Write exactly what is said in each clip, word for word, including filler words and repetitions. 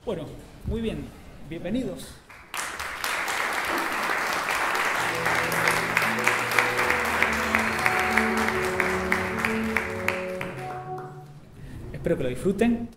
Bueno, muy bien, bienvenidos. Espero que lo disfruten.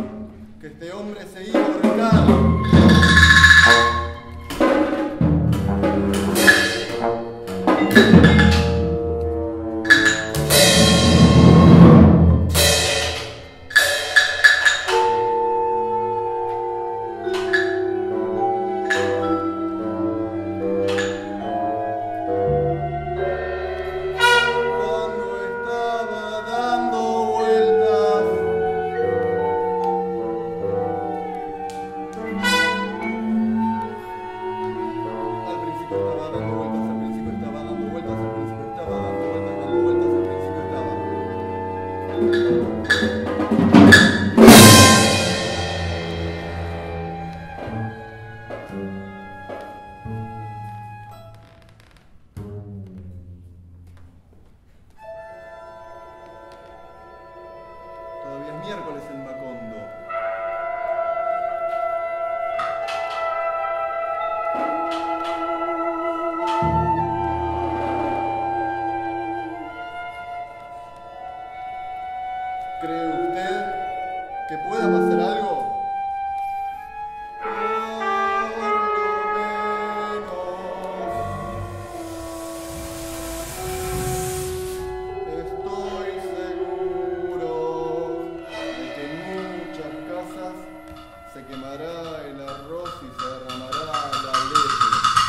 Que este hombre se iba a ahorcar. quemará el arroz y se derramará la leche.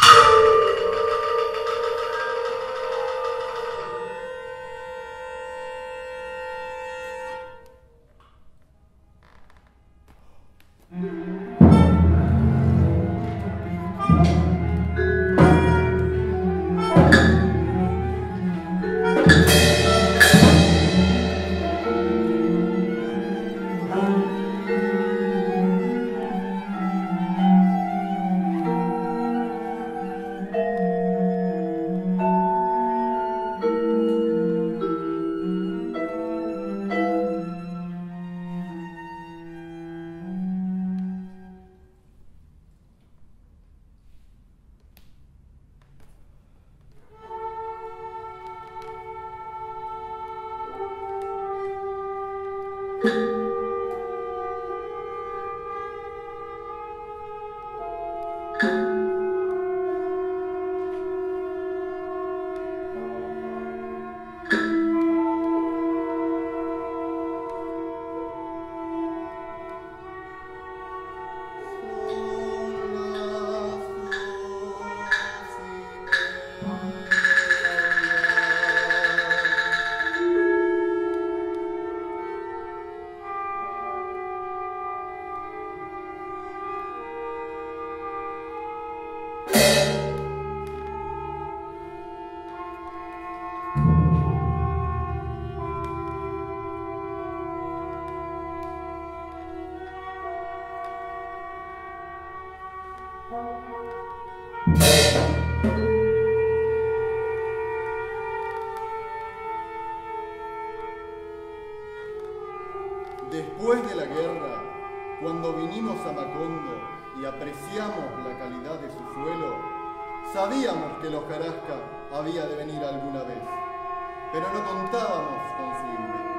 Después de la guerra, cuando vinimos a Macondo y apreciamos la calidad de su suelo, sabíamos que los Hojarasca había de venir alguna vez, pero no contábamos con su ímpetu.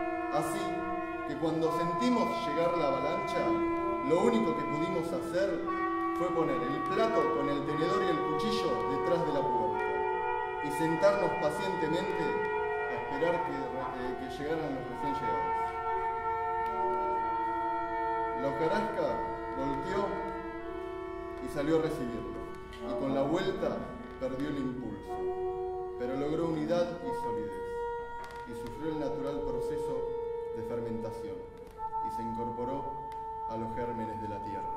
Así que cuando sentimos llegar la avalancha, lo único que pudimos hacer fue poner el plato con el tenedor y el cuchillo detrás de la puerta y sentarnos pacientemente a esperar que, eh, que llegaran los recién llegados. La hojarasca volteó y salió a recibirlo, y con la vuelta perdió el impulso, pero logró unidad y solidez, y sufrió el natural proceso de fermentación, y se incorporó a los gérmenes de la tierra.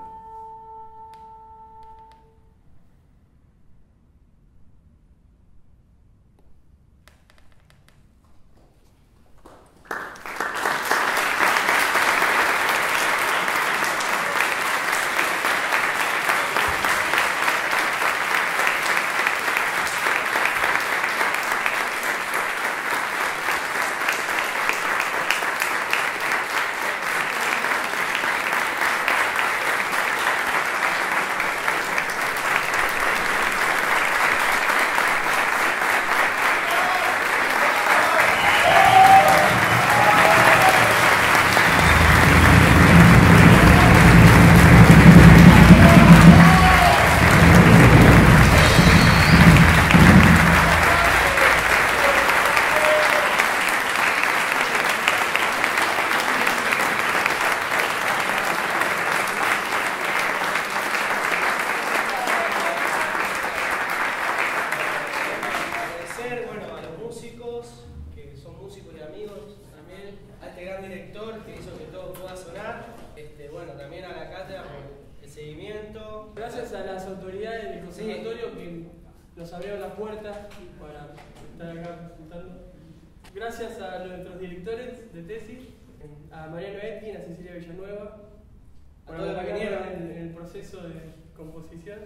Gracias a las autoridades del conservatorio que nos abrieron las puertas para estar acá presentando. Gracias a nuestros directores de tesis, a Mariano Etkin, a Cecilia Villanueva, por acompañarnos en, en el proceso de composición.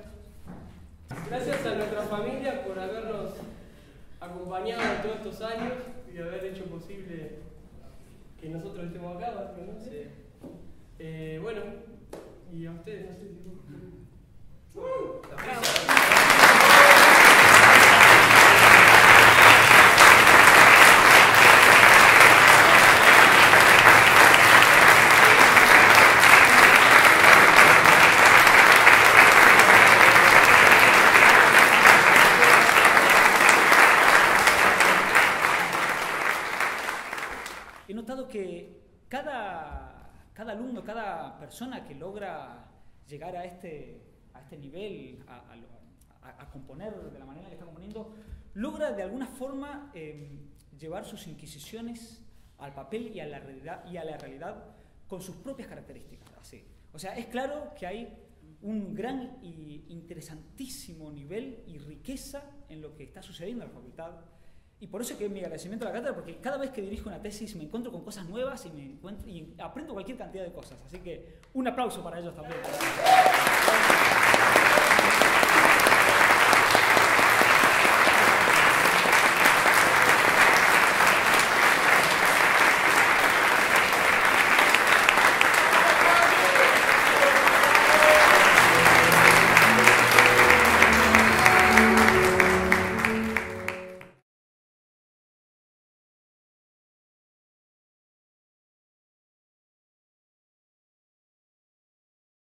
Gracias a nuestra familia por habernos acompañado en todos estos años y haber hecho posible que nosotros estemos acá, básicamente. Sí. Eh, bueno, y a ustedes, no sé si... Uh, He notado que cada, cada alumno, cada persona persona que logra llegar a este, a este nivel, a, a, a, a componer de la manera en que está componiendo, logra de alguna forma eh, llevar sus inquisiciones al papel y a la realidad, y a la realidad con sus propias características. Así. O sea, es claro que hay un gran y interesantísimo nivel y riqueza en lo que está sucediendo en la facultad. Y por eso que mi agradecimiento a la cátedra, porque cada vez que dirijo una tesis me encuentro con cosas nuevas y, me encuentro, y aprendo cualquier cantidad de cosas. Así que un aplauso para ellos también.